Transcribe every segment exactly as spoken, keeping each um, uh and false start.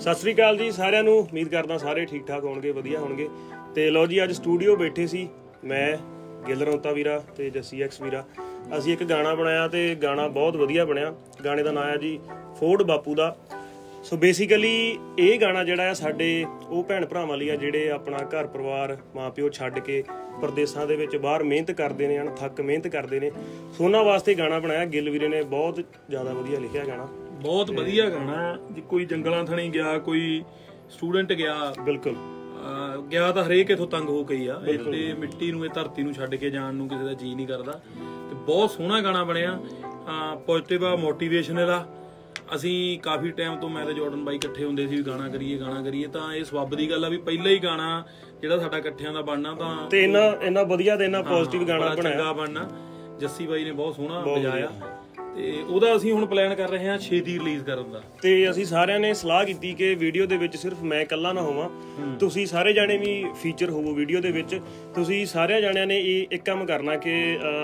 ਸਤਿ ਸ੍ਰੀ ਅਕਾਲ ਜੀ ਸਾਰਿਆਂ ਨੂੰ। ਉਮੀਦ ਕਰਦਾ ਸਾਰੇ ਠੀਕ ਠਾਕ ਹੋਣਗੇ, ਵਧੀਆ ਹੋਣਗੇ। ਤੇ ਲੋ ਜੀ, ਅੱਜ ਸਟੂਡੀਓ ਬੈਠੇ ਸੀ ਮੈਂ, ਗਿੱਲ ਰੌਂਤਾ ਵੀਰਾ ਤੇ ਜੱਸੀ ਐਕਸ ਵੀਰਾ। ਅਸੀਂ ਇੱਕ ਗਾਣਾ ਬਣਾਇਆ ਤੇ ਗਾਣਾ ਬਹੁਤ ਵਧੀਆ ਬਣਿਆ। ਗਾਣੇ ਦਾ ਨਾਂ ਹੈ ਜੀ ਫੋਰਡ ਬਾਪੂ ਦਾ। ਸੋ ਬੇਸਿਕਲੀ ਇਹ ਗਾਣਾ ਜਿਹੜਾ ਆ ਸਾਡੇ ਉਹ ਭੈਣ ਭਰਾਵਾਂ ਲਈ ਆ ਜਿਹੜੇ ਆਪਣਾ ਘਰ ਪਰਿਵਾਰ ਮਾਂ ਪਿਓ ਛੱਡ ਕੇ ਪ੍ਰਦੇਸਾਂ ਦੇ ਵਿੱਚ ਬਾਹਰ ਮਿਹਨਤ ਕਰਦੇ ਨੇ, ਅਣਥੱਕ ਮਿਹਨਤ ਕਰਦੇ ਨੇ। ਸੋ ਉਹਨਾਂ ਵਾਸਤੇ ਗਾਣਾ ਬਣਾਇਆ। ਗਿੱਲ ਵੀਰੇ ਨੇ ਬਹੁਤ ਜ਼ਿਆਦਾ ਵਧੀਆ ਲਿਖਿਆ ਗਾਣਾ, ਬਹੁਤ ਵਧੀਆ ਗਾਣਾ। ਜੀ ਕੋਈ ਜੰਗਲਾਂ ਥਣੀ ਗਿਆ, ਕੋਈ ਸਟੂਡੈਂਟ ਗਿਆ, ਬਿਲਕੁਲ ਗਿਆ ਤਾਂ ਹਰੇਕ ਇਥੋਂ ਤੰਗ ਹੋ ਗਈ ਆ। ਤੇ ਮਿੱਟੀ ਨੂੰ, ਇਹ ਧਰਤੀ ਨੂੰ ਛੱਡ ਕੇ ਜਾਣ ਨੂੰ ਕਿਸੇ ਦਾ ਜੀਅ ਨਹੀਂ ਕਰਦਾ। ਤੇ ਬਹੁਤ ਸੋਹਣਾ ਗਾਣਾ ਬਣਿਆ, ਪੋਜ਼ਿਟਿਵ ਆ, ਮੋਟੀਵੇਸ਼ਨਲ ਆ। ਅਸੀਂ ਕਾਫੀ ਟਾਈਮ ਤੋਂ ਮੈਂ ਤੇ ਜਾਰਡਨ ਬਾਈ ਇਕੱਠੇ ਹੁੰਦੇ ਸੀ ਵੀ ਗਾਣਾ ਕਰੀਏ ਗਾਣਾ ਕਰੀਏ ਤਾਂ ਇਹ ਸਬੱਬ ਦੀ ਗੱਲ ਆ ਵੀ ਪਹਿਲਾ ਹੀ ਗਾਣਾ ਜਿਹੜਾ ਸਾਡਾ ਇਕੱਠਿਆਂ ਦਾ ਬਣਨਾ ਤਾਂ ਤੇ ਇੰਨਾ ਇੰਨਾ ਵਧੀਆ ਤੇ ਇੰਨਾ ਪੋਜ਼ਿਟਿਵ ਗਾਣਾ ਬਣਾਇਆ ਬਣਨਾ। ਜੱਸੀ ਬਾਈ ਨੇ ਬਹੁਤ ਸੋਹਣਾ ਵਜਾਇਆ ਤੇ ਉਹਦਾ ਅਸੀਂ ਹੁਣ ਪਲਾਨ ਕਰ ਰਹੇ ਹਾਂ ਛੇਤੀ ਰਿਲੀਜ਼ ਕਰਨ ਦਾ। ਤੇ ਅਸੀਂ ਸਾਰਿਆਂ ਨੇ ਸਲਾਹ ਕੀਤੀ ਕਿ ਵੀਡੀਓ ਦੇ ਵਿੱਚ ਸਿਰਫ ਮੈਂ ਇਕੱਲਾ ਨਾ ਹੋਵਾਂ, ਤੁਸੀਂ ਸਾਰੇ ਜਾਣੇ ਵੀ ਫੀਚਰ ਹੋਵੋ ਵੀਡੀਓ ਦੇ ਵਿੱਚ। ਤੁਸੀਂ ਸਾਰਿਆਂ ਜਾਣਿਆਂ ਨੇ ਇਹ ਇੱਕ ਕੰਮ ਕਰਨਾ ਕਿ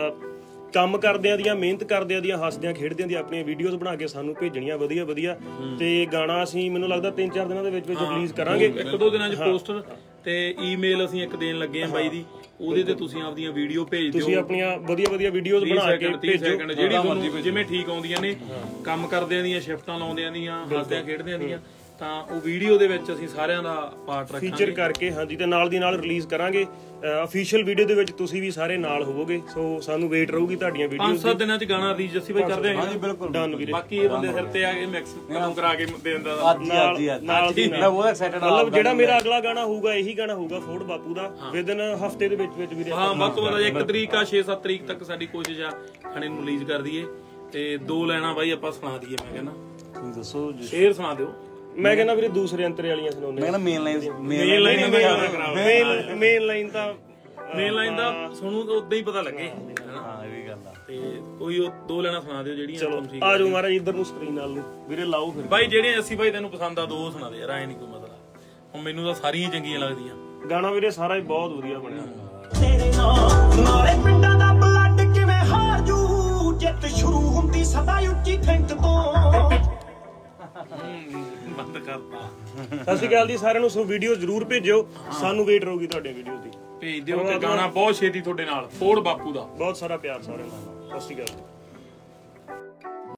ਕੰਮ ਕਰਦਿਆਂ ਦੀਆਂ, ਮਿਹਨਤ ਕਰਦਿਆਂ ਦੀਆਂ, ਹੱਸਦਿਆਂ ਖੇਡਦਿਆਂ ਦੀਆਂ ਆਪਣੀਆਂ ਵੀਡੀਓਜ਼ ਬਣਾ ਕੇ ਸਾਨੂੰ ਭੇਜਣੀਆਂ ਵਧੀਆ ਵਧੀਆ। ਤੇ ਗਾਣਾ ਅਸੀਂ ਮੈਨੂੰ ਲੱਗਦਾ ਤਿੰਨ ਚਾਰ ਦਿਨਾਂ ਦੇ ਵਿੱਚ ਵਿੱਚ ਰਿਲੀਜ਼ ਕਰਾਂਗੇ। ਇੱਕ ਦੋ ਦਿਨਾਂ 'ਚ ਪੋਸਟਰ ਤੇ ਈਮੇਲ ਅਸੀਂ ਇੱਕ ਦੇਣ ਲੱਗੇ ਆ ਬਾਈ ਦੀ, ਉਹਦੇ ਤੇ ਤੁਸੀਂ ਆਪਦੀਆਂ ਵੀਡੀਓ ਭੇਜ ਦਿਓ। ਤੁਸੀਂ ਆਪਣੀਆਂ ਵਧੀਆ ਵਧੀਆ ਵੀਡੀਓਜ਼ ਬਣਾ ਕੇ ਭੇਜੋ, ਜਿਹੜੀ ਤੁਹਾਨੂੰ ਜਿਵੇਂ ਠੀਕ ਆਉਂਦੀਆਂ ਨੇ, ਕੰਮ ਕਰਦਿਆਂ ਦੀਆਂ, ਸ਼ਿਫਟਾਂ ਲਾਉਂਦਿਆਂ ਦੀਆਂ, ਹੱਸਦਿਆਂ ਖੇਡਦਿਆਂ ਦੀਆਂ, ਤਾਂ ਉਹ ਵੀਡੀਓ ਦੇ ਵਿੱਚ ਅਸੀਂ ਸਾਰਿਆਂ ਦਾ ਪਾਰਟ ਰੱਖਾਂਗੇ, ਫੀਚਰ ਕਰਕੇ। ਹਾਂਜੀ, ਤੇ ਨਾਲ ਦੀ ਨਾਲ ਰਿਲੀਜ਼ ਕਰਾਂਗੇ। ਅਫੀਸ਼ੀਅਲ ਵੀਡੀਓ ਦੇ ਵਿੱਚ ਤੁਸੀਂ ਵੀ ਸਾਰੇ ਨਾਲ ਹੋਵੋਗੇ। ਸੋ ਸਾਨੂੰ ਵੇਟ ਰਹੂਗੀ ਤੁਹਾਡੀਆਂ ਵੀਡੀਓਜ਼ ਦੀ। ਪੰਜ ਸੱਤ ਦਿਨਾਂ 'ਚ ਗਾਣਾ ਰਿਲੀਜ਼ ਜੱਸੀ ਬਾਈ ਕਰਦੇ ਹਾਂ। ਹਾਂਜੀ ਬਿਲਕੁਲ ਡਨ ਵੀਰੇ। ਬਾਕੀ ਇਹ ਬੰਦੇ ਸਿਰ ਤੇ ਆ ਕੇ ਮਿਕਸ ਕੰਮ ਕਰਾ ਕੇ ਦੇਣ ਦਾ ਅੱਜ ਹੀ ਅੱਜ ਹੀ ਨਾਲ ਦੀ ਮੈਂ ਬਹੁਤ ਐਕਸਾਈਟਡ ਆ। ਮਤਲਬ ਜਿਹੜਾ ਮੇਰਾ ਅਗਲਾ ਗਾਣਾ ਹੋਊਗਾ ਇਹੀ ਗਾਣਾ ਹੋਊਗਾ ਫੋਰਡ ਬਾਪੂ ਦਾ। ਵਿਦਨ ਹਫਤੇ ਦੇ ਵਿੱਚ ਵਿੱਚ ਵੀਰੇ ਹਾਂ, ਵੱਧ ਤੋਂ ਵੱਧ ਇੱਕ ਤਰੀਕ ਆ, ਛੇ ਸੱਤ ਤਰੀਕ ਤੱਕ ਸਾਡੀ ਕੋਸ਼ਿਸ਼ ਆ ਗਾਣੇ ਨੂੰ ਰਿਲੀਜ਼ ਕਰ ਦਈਏ। ਤੇ ਦੋ ਲੈਣਾ ਬਾਈ ਆਪਾਂ ਸੁਣਾ ਦਈਏ। ਮੈਂ ਕਹਿੰਦਾ ਤੁਸੀਂ ਦੱਸੋ, ਸ਼ੇਰ ਸੁਣਾ ਦਿਓ। ਮੈਂ ਕਹਿੰਦਾ ਵੀਰੇ ਦੂਸਰੇ ਅੰਤਰੇ ਵਾਲੀਆਂ ਸੁਣਾਉਂਦੇ। ਮੈਂ ਕਹਿੰਦਾ main line main line main main line ਤਾਂ ਮੇਨ ਲਾਈਨ ਦਾ ਸੁਣੂ ਤਾਂ ਉਦਾਂ ਹੀ ਪਤਾ ਲੱਗੇ। ਹਾਂ, ਇਹ ਵੀ ਗੱਲ ਆ। ਤੇ ਕੋਈ ਉਹ ਦੋ ਲੈਣਾ ਸੁਣਾ ਦਿਓ ਜਿਹੜੀਆਂ। ਚਲੋ ਆ ਜਾਓ ਮਹਾਰਾਜ ਇੱਧਰ ਨੂੰ, ਸਕਰੀਨ ਨਾਲ ਨੂੰ ਵੀਰੇ ਲਾਓ ਫਿਰ। ਬਾਈ ਜਿਹੜੇ ਅਸੀਂ ਬਾਈ ਤੈਨੂੰ ਪਸੰਦ ਆ ਦੋ ਸੁਣਾ ਦੇ ਯਾਰ, ਐ ਨਹੀਂ ਕੋਈ ਮਤਲਬ। ਹੁਣ ਮੈਨੂੰ ਤਾਂ ਸਾਰੀਆਂ ਚੰਗੀਆਂ ਲੱਗਦੀਆਂ। ਗਾਣਾ ਵੀਰੇ ਸਾਰਾ ਹੀ ਬਹੁਤ ਵਧੀਆ ਬਣਿਆ। ਤੇਰੇ ਨਾਲ ਨਾਲੇ ਪਿੰਡਾਂ ਦਾ ਬਲੱਡ ਕਿਵੇਂ ਹਾਰ ਜੂ, ਜਿੱਤ ਸ਼ੁਰੂ ਹੁੰਦੀ ਸਦਾ ਉੱਚੀ ਥਿੰਕ ਤੋਂ। ਬੰਦ ਕਰਤਾ। ਸਤਿ ਸ਼੍ਰੀ ਅਕਾਲ ਜੀ ਸਾਰਿਆਂ ਨੂੰ। ਸੋ ਵੀਡੀਓ ਜ਼ਰੂਰ ਭੇਜਿਓ, ਸਾਨੂੰ ਵੇਟ ਰਹੂਗੀ ਤੁਹਾਡੀਆਂ ਵੀਡੀਓਜ਼ ਦੀ। ਭੇਜ ਦਿਓ ਤੇ ਗਾਣਾ ਬਹੁਤ ਛੇਤੀ ਤੁਹਾਡੇ ਨਾਲ। ਫੋਰਡ ਬਾਪੂ ਦਾ ਬਹੁਤ ਸਾਰਾ ਪਿਆਰ ਸਾਰਿਆਂ ਨੂੰ। ਸਤਿ ਸ਼੍ਰੀ ਅਕਾਲ।